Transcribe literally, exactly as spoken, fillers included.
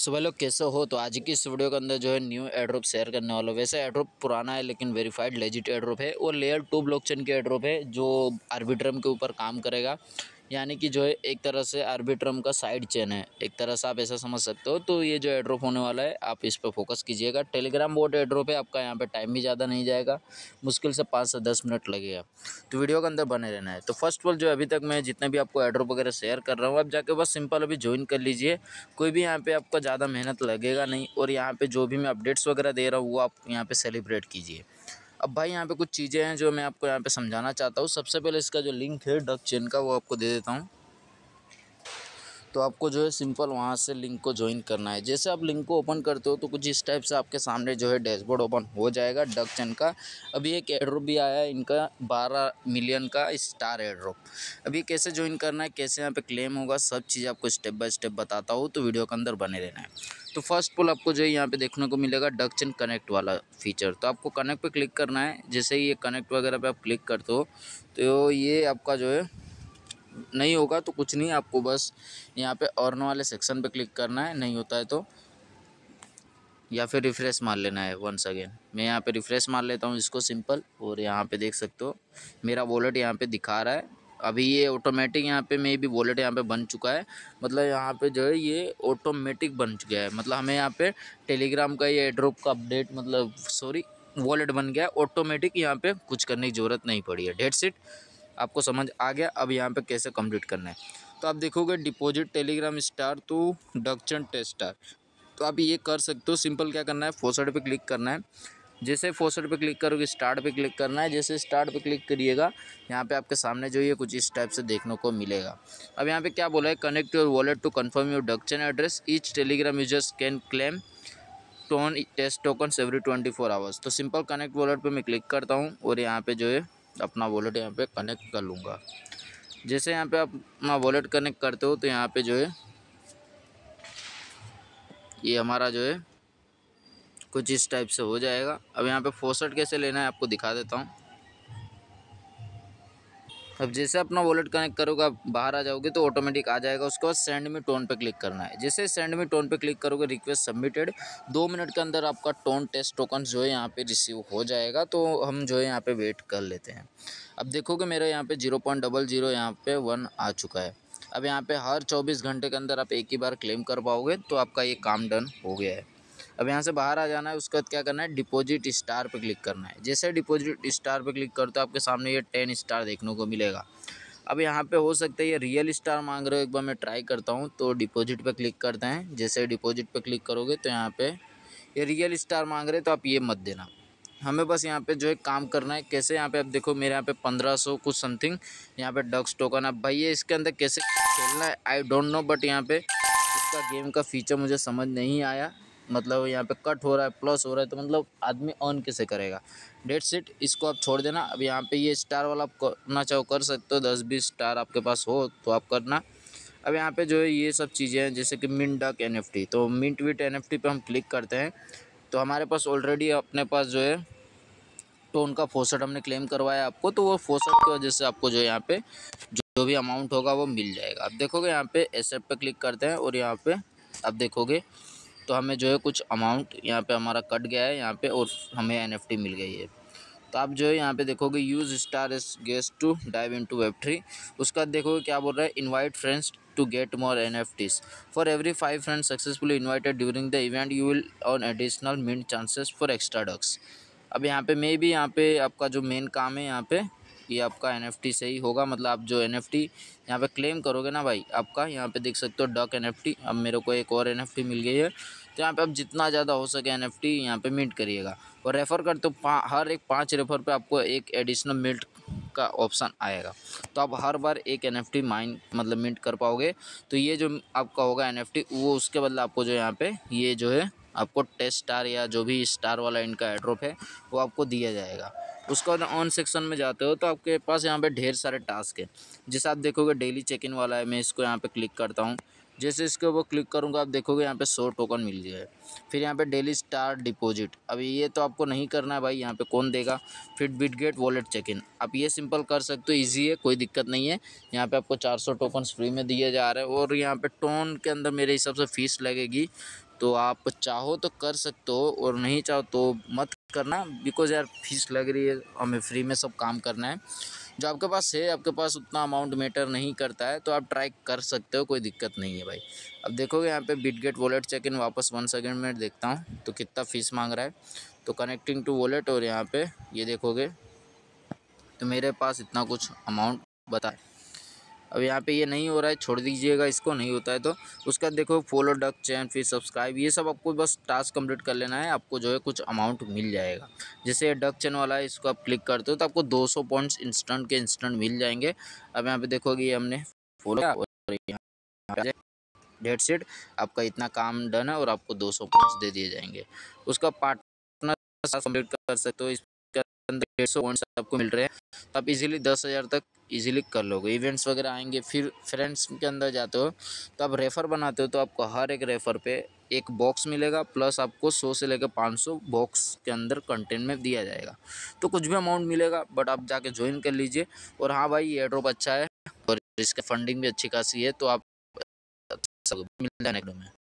सो भाई लोग कैसे हो। तो आज की इस वीडियो के अंदर जो है न्यू एयरड्रॉप शेयर करने वाला हूँ। वैसे एयरड्रॉप पुराना है लेकिन वेरीफाइड लेजिट एयरड्रॉप है और लेयर टू ब्लॉकचेन के एयरड्रॉप है जो आर्बिट्रम के ऊपर काम करेगा। यानी कि जो है एक तरह से आर्बिट्रम का साइड चेन है, एक तरह से आप ऐसा समझ सकते हो। तो ये जो एयरड्रॉप होने वाला है आप इस पर फोकस कीजिएगा। टेलीग्राम बोट एयरड्रॉप है आपका, यहाँ पे टाइम भी ज़्यादा नहीं जाएगा, मुश्किल से पाँच से दस मिनट लगेगा। तो वीडियो के अंदर बने रहना है। तो फर्स्ट ऑफ ऑल जो अभी तक मैं जितने भी आपको एयरड्रॉप वगैरह शेयर कर रहा हूँ, आप जाके बस सिंपल अभी ज्वाइन कर लीजिए। कोई भी यहाँ पे आपका ज़्यादा मेहनत लगेगा नहीं और यहाँ पे जो भी मैं अपडेट्स वगैरह दे रहा हूँ वो आप यहाँ पे सेलिब्रेट कीजिए। अब भाई यहाँ पे कुछ चीज़ें हैं जो मैं आपको यहाँ पे समझाना चाहता हूँ। सबसे पहले इसका जो लिंक है डक चेन का वो आपको दे देता हूँ। तो आपको जो है सिंपल वहाँ से लिंक को ज्वाइन करना है। जैसे आप लिंक को ओपन करते हो तो कुछ इस टाइप से आपके सामने जो है डैशबोर्ड ओपन हो जाएगा डक चेन का। अभी एक एयरड्रॉप भी आया है इनका बारह मिलियन का स्टार एयरड्रॉप। अभी कैसे ज्वाइन करना है, कैसे यहाँ पे क्लेम होगा, सब चीज़ आपको स्टेप बाय स्टेप बताता हूँ। तो वीडियो के अंदर बने रहना है। तो फर्स्ट ऑफ ऑल आपको जो है यहाँ पे देखने को मिलेगा डक चेन कनेक्ट वाला फीचर। तो आपको कनेक्ट पे क्लिक करना है। जैसे ही ये कनेक्ट वगैरह पे आप क्लिक करते हो तो ये आपका जो है नहीं होगा तो कुछ नहीं, आपको बस यहाँ पे अर्न वाले सेक्शन पे क्लिक करना है। नहीं होता है तो या फिर रिफ़्रेश मार लेना है वंस अगेन। मैं यहाँ पे रिफ़्रेश मार लेता हूँ इसको सिंपल, और यहाँ पे देख सकते हो मेरा वॉलेट यहाँ पे दिखा रहा है। अभी ये ऑटोमेटिक यहाँ पे मे भी वॉलेट यहाँ पे बन चुका है। मतलब यहाँ पे जो है ये ऑटोमेटिक बन चुका है। मतलब हमें यहाँ पे टेलीग्राम का ये एयरड्रॉप का अपडेट मतलब सॉरी वॉलेट बन गया ऑटोमेटिक। यहाँ पे कुछ करने की ज़रूरत नहीं पड़ी है। डेट्स इट, आपको समझ आ गया। अब यहाँ पे कैसे कंप्लीट करना है तो आप देखोगे deposit Telegram star to duck chain tester. तो आप ये कर सकते हो। सिंपल क्या करना है, फोसट पे क्लिक करना है। जैसे फोसट पे क्लिक करोगे स्टार्ट पे क्लिक करना है। जैसे स्टार्ट पे क्लिक करिएगा यहाँ पे आपके सामने जो ये कुछ इस टाइप से देखने को मिलेगा। अब यहाँ पे क्या बोला है, connect your wallet to confirm your duck chain address. Each Telegram users can claim TON test tokens every twenty four hours. तो सिंपल कनेक्ट वॉलेट पे मैं क्लिक करता हूँ और यहाँ पे जो है अपना वॉलेट यहाँ पे कनेक्ट कर लूँगा। जैसे यहाँ पे आप अपना वॉलेट कनेक्ट करते हो तो यहाँ पे जो है ये हमारा जो है कुछ इस टाइप से हो जाएगा। अब यहाँ पे फोसट कैसे लेना है आपको दिखा देता हूँ। अब जैसे अपना वॉलेट कनेक्ट करोगे आप बाहर आ जाओगे तो ऑटोमेटिक आ जाएगा। उसके बाद सेंड मी टोन पे क्लिक करना है। जैसे सेंड मी टोन पे क्लिक करोगे रिक्वेस्ट सबमिटेड, दो मिनट के अंदर आपका टोन टेस्ट टोकन जो है यहाँ पे रिसीव हो जाएगा। तो हम जो है यहाँ पे वेट कर लेते हैं। अब देखोगे मेरा यहाँ पे जीरो पॉइंट डबल जीरो यहाँ पे वन आ चुका है। अब यहाँ पे हर चौबीस घंटे के अंदर आप एक ही बार क्लेम कर पाओगे तो आपका ये काम डन हो गया है। अब यहाँ से बाहर आ जाना है। उसके बाद क्या करना है, डिपॉजिट स्टार पे क्लिक करना है। जैसे डिपॉजिट स्टार पे क्लिक करते हो आपके सामने ये टेन स्टार देखने को मिलेगा। अब यहाँ पे हो सकता है ये रियल स्टार मांग रहे हो, एक बार मैं ट्राई करता हूँ। तो डिपॉजिट पे क्लिक करते हैं। जैसे डिपॉजिट पे क्लिक करोगे तो यहाँ पे ये रियल स्टार मांग रहे तो आप ये मत देना। हमें बस यहाँ पे जो है काम करना है। कैसे, यहाँ पे आप देखो मेरे यहाँ पे पंद्रह सौ कुछ समथिंग यहाँ पे डक्स टोकन। अब भाई ये इसके अंदर कैसे खेलना है आई डोंट नो, बट यहाँ पे इसका गेम का फीचर मुझे समझ नहीं आया। मतलब यहाँ पे कट हो रहा है, प्लस हो रहा है, तो मतलब आदमी ऑन कैसे करेगा। डेट्स इट, इसको आप छोड़ देना। अब यहाँ पे ये स्टार वाला आप करना चाहो कर सकते हो, दस बीस स्टार आपके पास हो तो आप करना। अब यहाँ पे जो है ये सब चीज़ें हैं जैसे कि mint duck N F T. तो mint with N F T पे हम क्लिक करते हैं तो हमारे पास ऑलरेडी अपने पास जो है टोन का फोसट हमने क्लेम करवाया आपको, तो वो फोसट की वजह से आपको जो है यहाँ पे जो, जो भी अमाउंट होगा वो मिल जाएगा। अब देखोगे यहाँ पे एक्सेप्ट पे क्लिक करते हैं और यहाँ पे अब देखोगे तो हमें जो है कुछ अमाउंट यहाँ पे हमारा कट गया है यहाँ पे और हमें एन एफ टी मिल गई है। तो आप जो है यहाँ पे देखोगे use star as guest to dive into web three. उसके बाद देखोगे क्या बोल रहा है, invite friends to get more N F Ts for every five friends successfully invited during the event you will earn additional mint chances for extra ducks. अब यहाँ पे मे भी यहाँ पे आपका जो मेन काम है यहाँ पे ये आपका एन एफ टी से ही होगा। मतलब आप जो एन एफ टी यहाँ पे क्लेम करोगे ना भाई, आपका यहाँ पे देख सकते हो डक एन एफ टी। अब मेरे को एक और एन एफ टी मिल गई है तो यहाँ पे आप जितना ज़्यादा हो सके एन एफ टी यहाँ पे मिंट करिएगा और रेफ़र करते हो हर एक पाँच रेफ़र पे आपको एक एडिशनल मिंट का ऑप्शन आएगा। तो आप हर बार एक एन एफ टी माइन मतलब मिंट कर पाओगे। तो ये जो आपका होगा एन एफ टी वो उसके बदले आपको जो यहाँ पे ये जो है आपको टेस्ट स्टार या जो भी स्टार वाला इनका एयरड्रॉप है वो आपको दिया जाएगा। उसके बाद ऑन सेक्शन में जाते हो तो आपके पास यहाँ पे ढेर सारे टास्क है। जैसे आप देखोगे डेली चेक इन वाला है, मैं इसको यहाँ पे क्लिक करता हूँ। जैसे इसके ऊपर क्लिक करूँगा आप देखोगे यहाँ पे सौ टोकन मिल गया है। फिर यहाँ पे डेली स्टार डिपॉजिट, अभी ये तो आपको नहीं करना है भाई, यहाँ पे कौन देगा। फिर बिटगेट वॉलेट चेक इन, आप ये सिंपल कर सकते हो, ईजी है, कोई दिक्कत नहीं है। यहाँ पे आपको चार सौ टोकन्स फ्री में दिए जा रहे हैं और यहाँ पे टोन के अंदर मेरे हिसाब से फ़ीस लगेगी तो आप चाहो तो कर सकते हो और नहीं चाहो तो मत करना, बिकॉज यार फीस लग रही है, हमें फ्री में सब काम करना है। जो आपके पास है, आपके पास उतना अमाउंट मैटर नहीं करता है तो आप ट्राई कर सकते हो, कोई दिक्कत नहीं है भाई। अब देखोगे यहाँ पे बिटगेट वॉलेट चेक इन, वापस वन सेकेंड में देखता हूँ तो कितना फ़ीस मांग रहा है। तो कनेक्टिंग टू वॉलेट और यहाँ पे ये देखोगे तो मेरे पास इतना कुछ अमाउंट बता है। अब यहाँ पे ये नहीं हो रहा है, छोड़ दीजिएगा इसको, नहीं होता है तो उसका देखो फॉलो डक चैन फिर सब्सक्राइब, ये सब आपको बस टास्क कंप्लीट कर लेना है, आपको जो है कुछ अमाउंट मिल जाएगा। जैसे ये डक चैन वाला है, इसको आप क्लिक करते हो तो आपको दो सौ पॉइंट्स इंस्टेंट के इंस्टेंट मिल जाएंगे। अब यहाँ पे देखोगे ये हमने फॉलो किया और यहाँ डेट सेट, आपका इतना काम डन है और आपको दो सौ पॉइंट्स दे दिए जाएंगे। उसका पार्टनर कंप्लीट कर सकते हो, इसके अंदर डेढ़ सौ पॉइंट्स आपको मिल रहे हैं, तो आप इजीली दस हज़ार तक इजीली कर लोगे। इवेंट्स वगैरह आएंगे, फिर फ्रेंड्स के अंदर जाते हो तो आप रेफ़र बनाते हो तो आपको हर एक रेफ़र पे एक बॉक्स मिलेगा, प्लस आपको सौ से लेकर पाँच सौ बॉक्स के अंदर कंटेंट में दिया जाएगा। तो कुछ भी अमाउंट मिलेगा, बट आप जाके ज्वाइन कर लीजिए। और हाँ भाई, ये एयरड्रॉप अच्छा है और इसका फंडिंग भी अच्छी खासी है, तो आप सब मिलता है में।